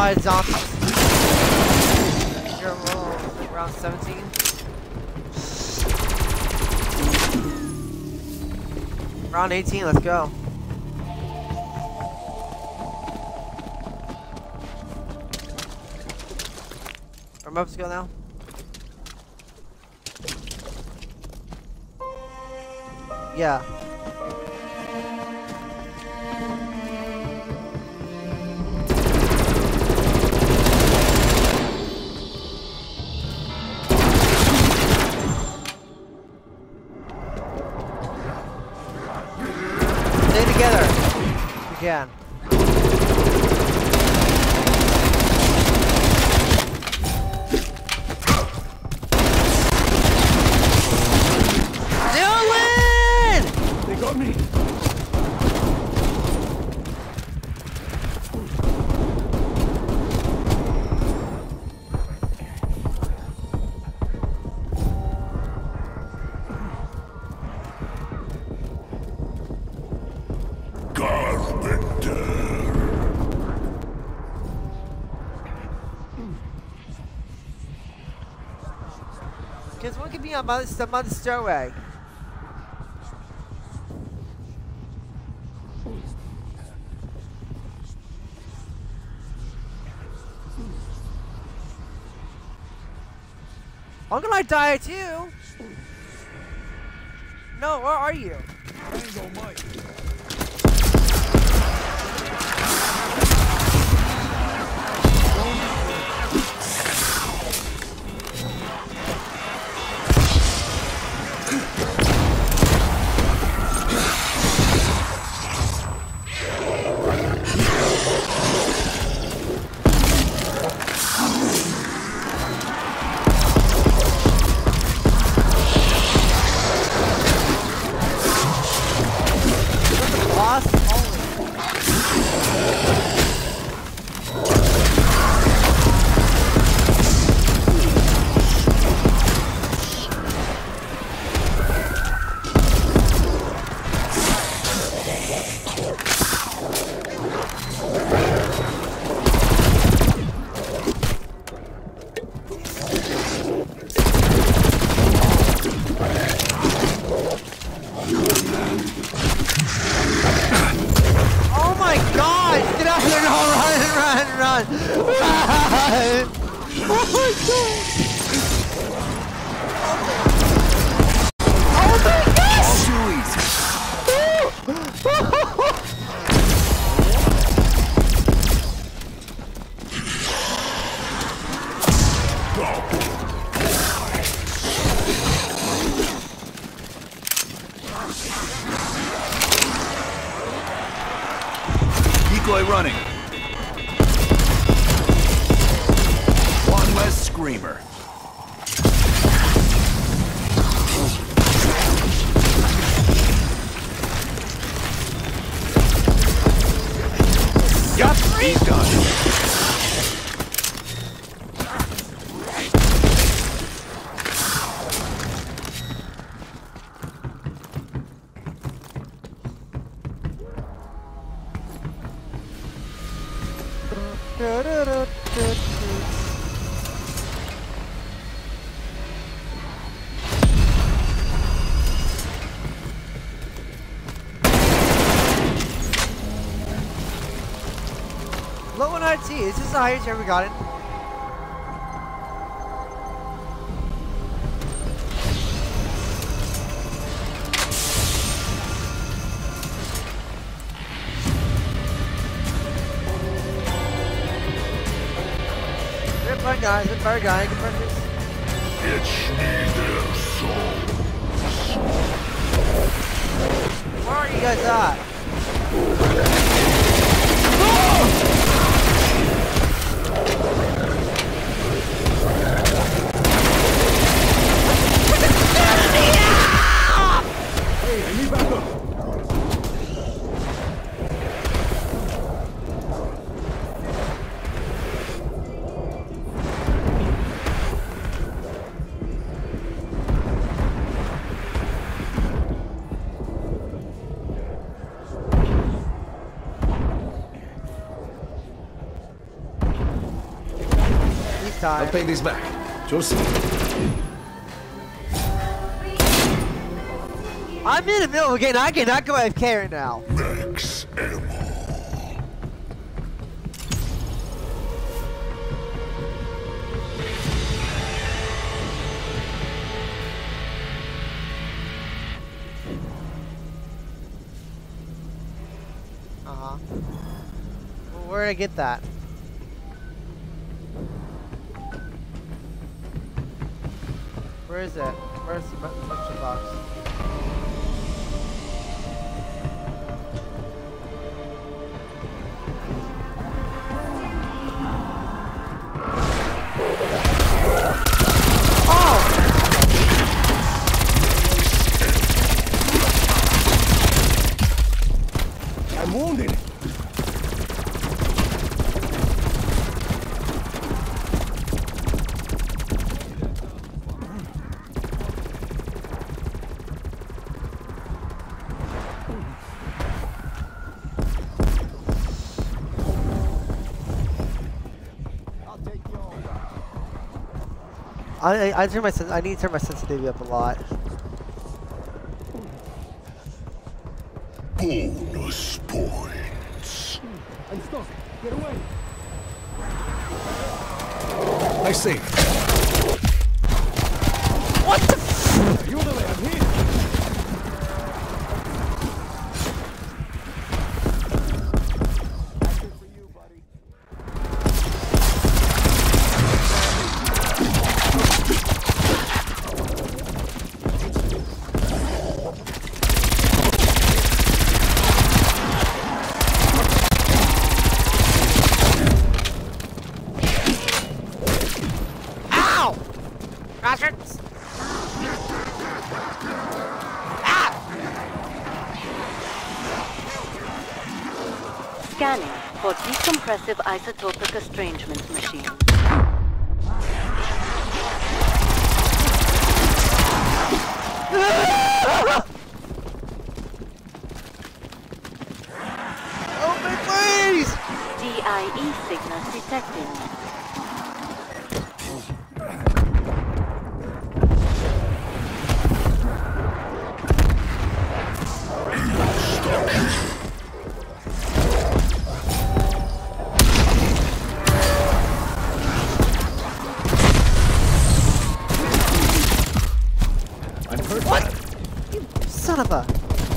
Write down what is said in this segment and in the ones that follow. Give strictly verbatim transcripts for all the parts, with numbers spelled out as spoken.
lot of zombies. You're uh, around seventeen. Round eighteen, let's go. Are we up to go now? Yeah. Stay together. We can. Me. Because one could be on mother, some other stairway. I'm gonna die too. No, where are you? Tango Mike. Decoy running. One less screamer. Yup, he's done. Low on I T. Is this the highest you ever gotten? Good fun, guys. Good fun, guys. Good fun. It's me, their souls. Where are you guys at? Hey, I need backup. time. I'll pay this back. Just I'm in the middle of a game. I cannot go A F K right now. Max ammo. Uh-huh. Well, where did I get that? Where is it? Where's the membership box? I'm wounded. I I, I turn my sen I need to turn my sensitivity up a lot. Bonus points. I'm stuck. Get away. I see. What the f- You're the way. I'm here. Ow! Bastards! Ah! Scanning for decompressive isotopic estrangement machine. Open, please! D I E signal detected. I'm hurt. What? You son of a...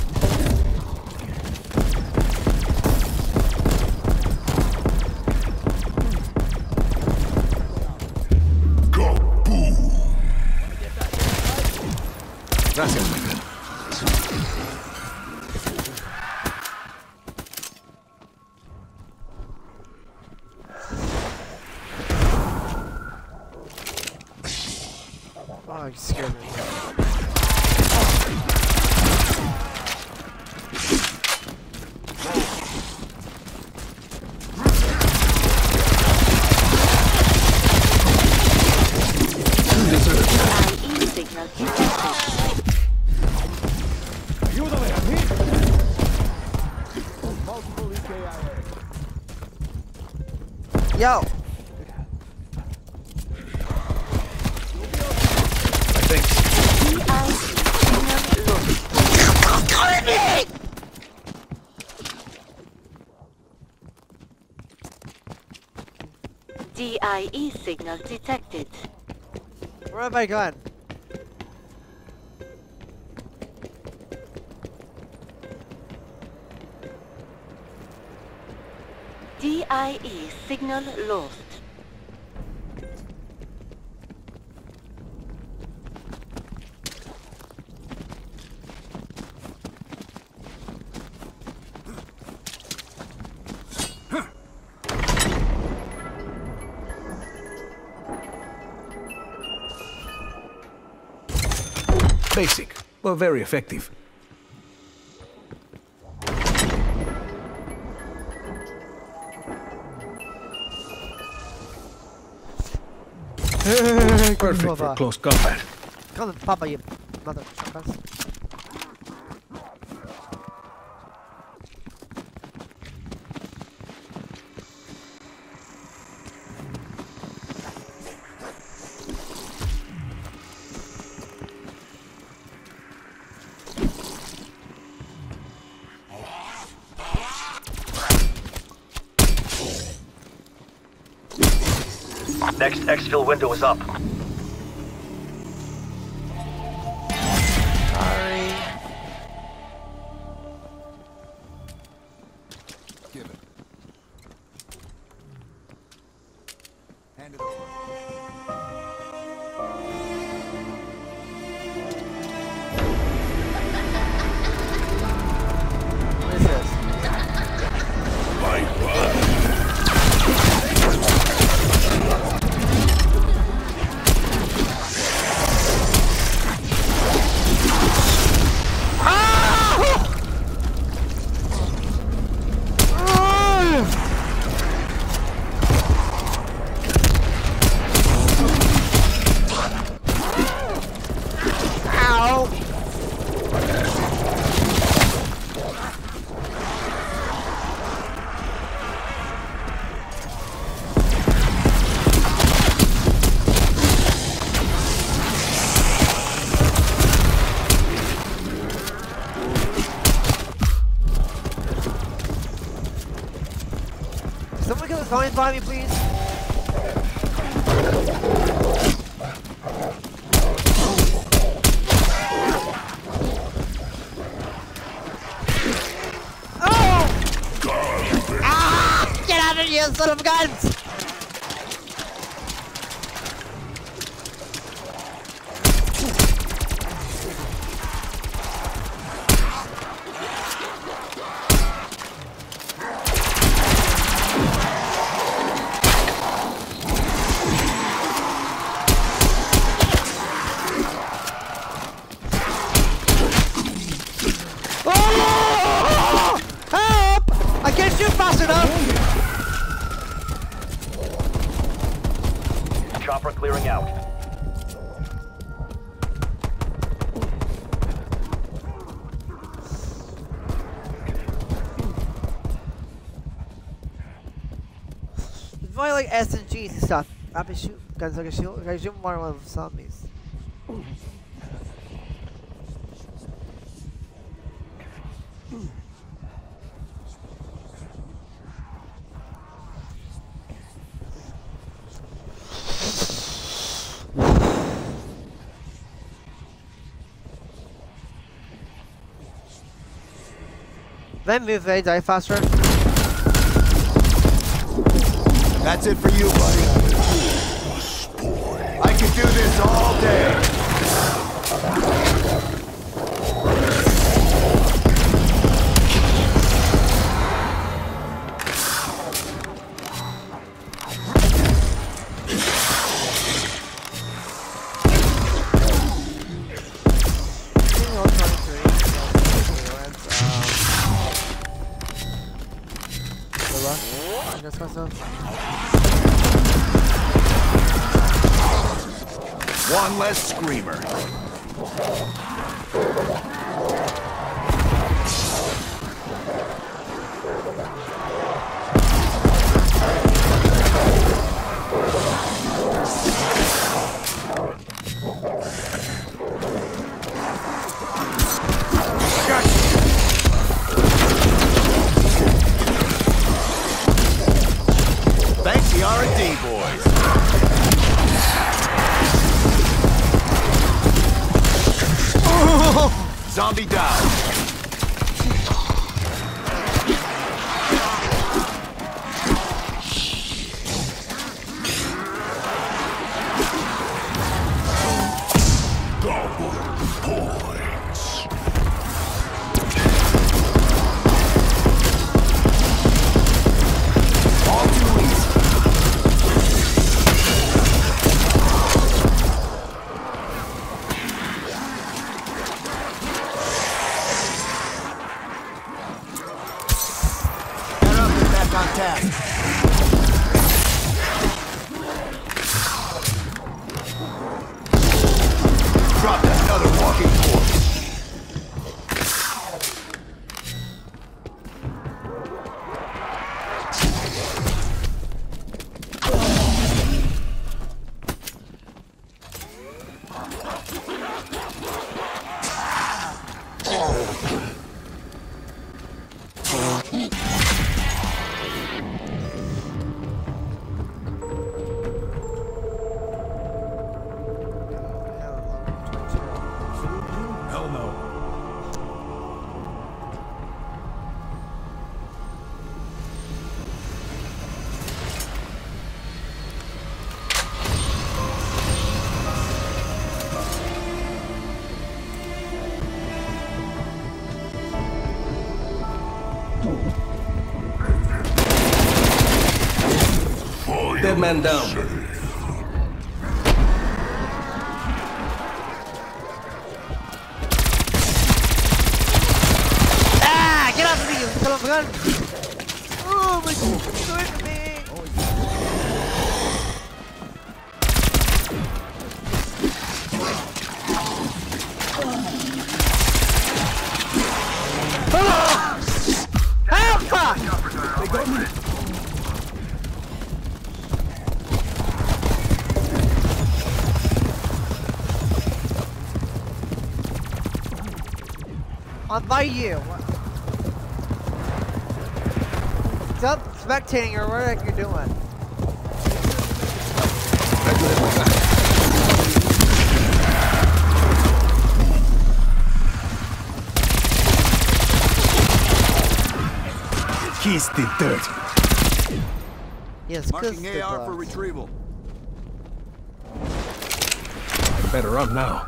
Gracias, my friend. Oh, you scared me. D I E signal detected. You're the way. I'm here. Multiple E K I A. Yo! Thanks. D I E signal lost. Calling me! D I E signal detected. Where have I gone? D I E signal lost. Basic, but very effective. Perfect for close combat. Call him Papa, you mother truckers. Next exfil window is up. Sorry. Give it. Hand it over. What is this? My body. Someone kill the zombies by me, please. Oh! Ah! Get out of here, son of guns! Chopper clearing out. It's more like S and Gs and stuff. I've been shooting guns like a shield. I shoot more of zombies. Then move, they die faster. That's it for you, buddy. I can do this all day. One less screamer. Thanks, the R and D boys. Zombie down. Double points. All too easy. Dead man down. Ah! Get off of me, you son of a gun! Oh my god! Do it to me! They got me. I'm by you. Stop spectating or what the heck you're doing. He's the dirt. Yes, Marking A R for retrieval. Better run now.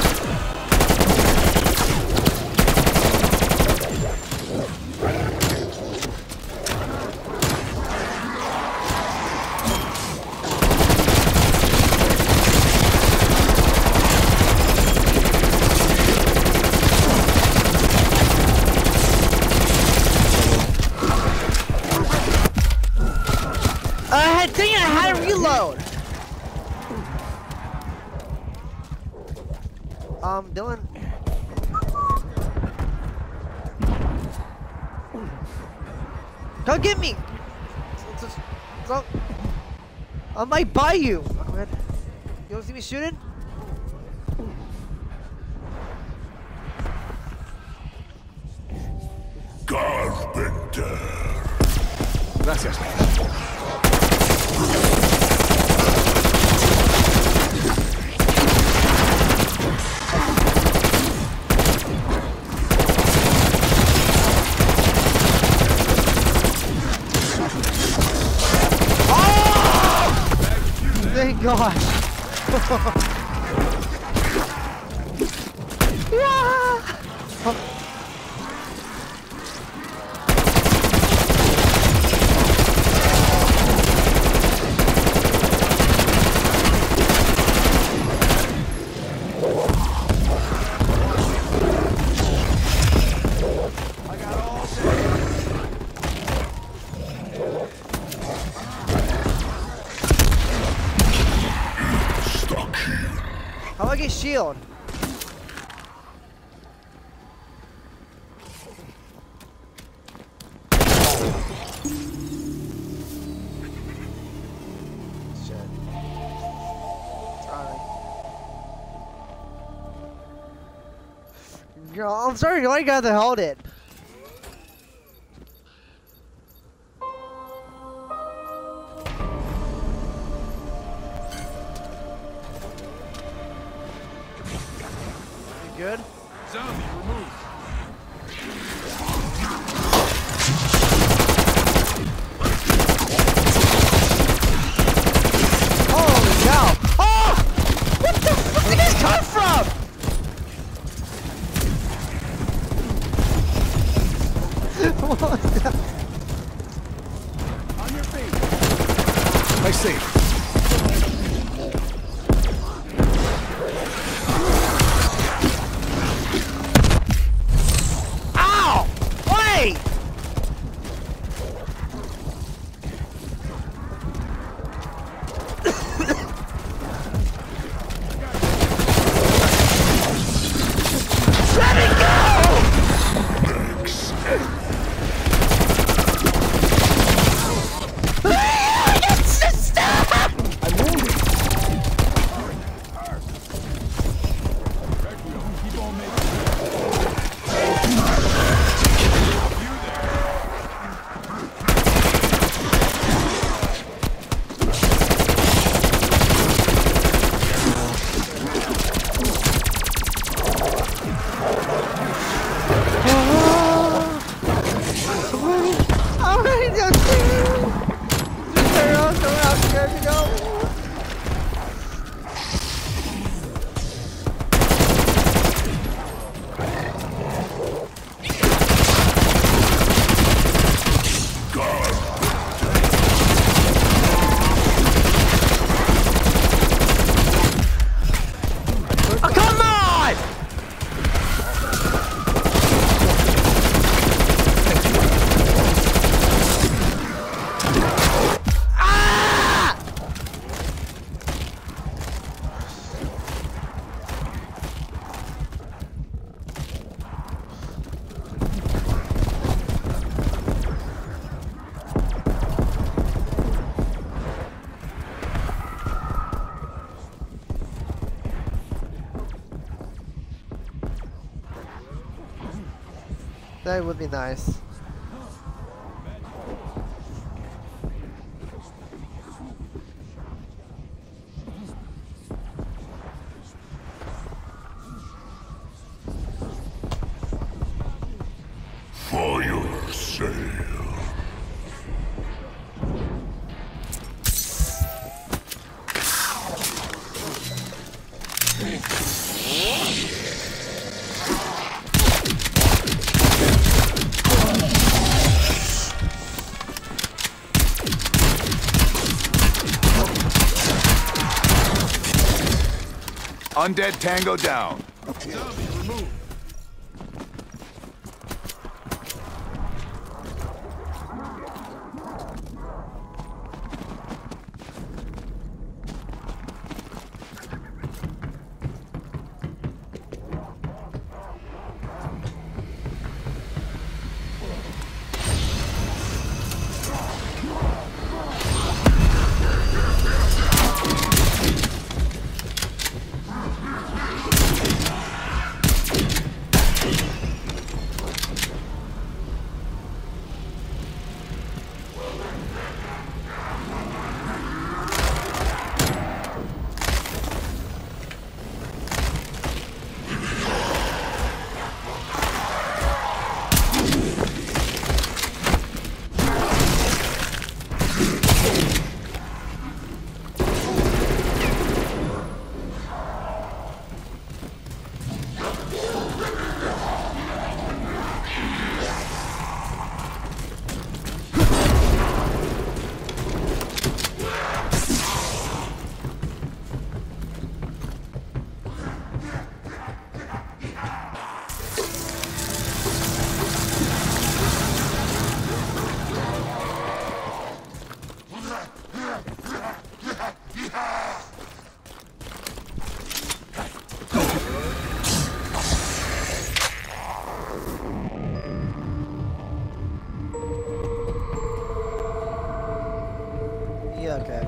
Uh, dang it, I had to reload! Um, Dylan. Come get me! Just, so, I might buy you! Go ahead. You don't see me shooting? Carpenter. Gracias. Thank God! Yeah! How do I get shield? Shit. Sorry. Girl, I'm sorry, why you gotta hold it? Good? Zombie removed. Holy cow! Oh! What the fuck did this come from? What the? On your feet. I see. Ow! Wait! Let me go! Stop! That would be nice. Fire sale. Undead Tango down. Zombie removed. Yeah, okay.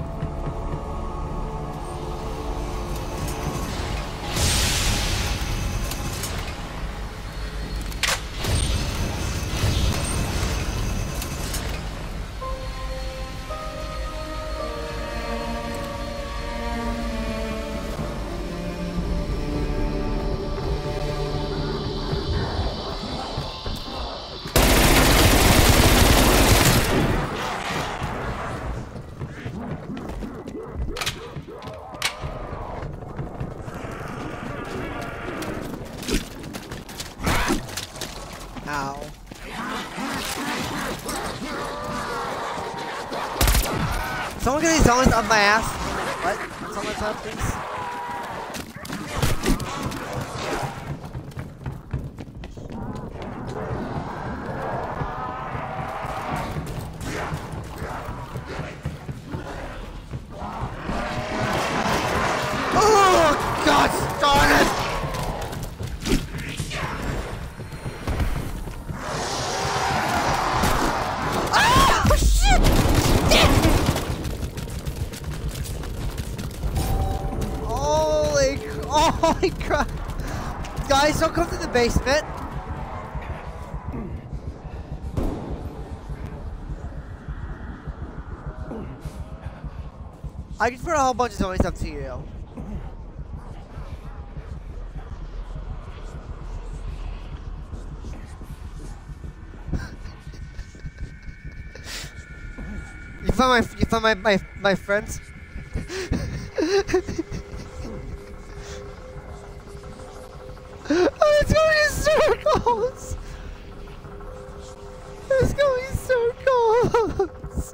Ow. Someone get these zombies up my ass. What? Someone's up, please. Oh, God, darn it! Holy crap! Guys, don't come to the basement! I can put a whole bunch of zombies up to you. You find my you find my my, my friends? Oh, it's going in circles! It's going in circles!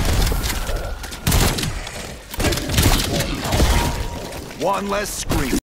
One less scream.